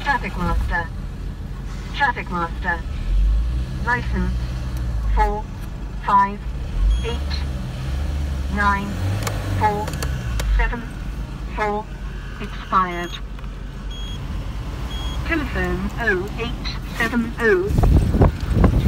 Traffic Master. Traffic Master. License 4 5 8 9 4 7 4 expired. Telephone 0870